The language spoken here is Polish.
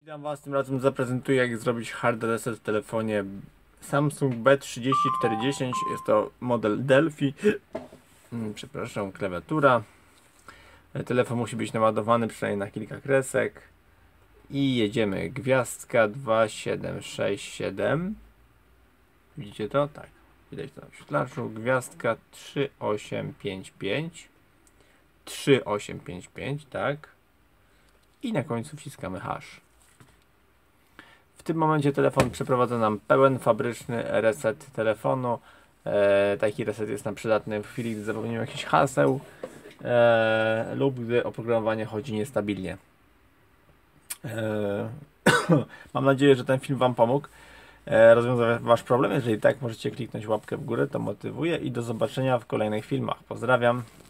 Witam Was, tym razem zaprezentuję, jak zrobić hard reset w telefonie Samsung B3410. Jest to model Delphi. Przepraszam, klawiatura. Telefon musi być naładowany przynajmniej na kilka kresek. I jedziemy. Gwiazdka 2767. Widzicie to? Tak. Widać to na wyświetlaczu. Gwiazdka 3855. 3855, tak. I na końcu wciskamy hash. W tym momencie telefon przeprowadza nam pełen fabryczny reset telefonu. Taki reset jest nam przydatny w chwili, gdy zapomnimy jakichś haseł lub gdy oprogramowanie chodzi niestabilnie. Mam nadzieję, że ten film Wam pomógł rozwiązać Wasz problem. Jeżeli tak, możecie kliknąć łapkę w górę, to motywuje i do zobaczenia w kolejnych filmach. Pozdrawiam.